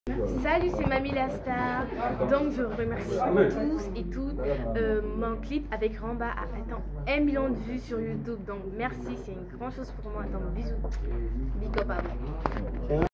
Salut, c'est Mamie la Star. Donc je remercie tous et toutes. Mon clip avec Ramba a atteint 1 million de vues sur YouTube. Donc merci, c'est une grande chose pour moi. Donc bisous. Big up à vous.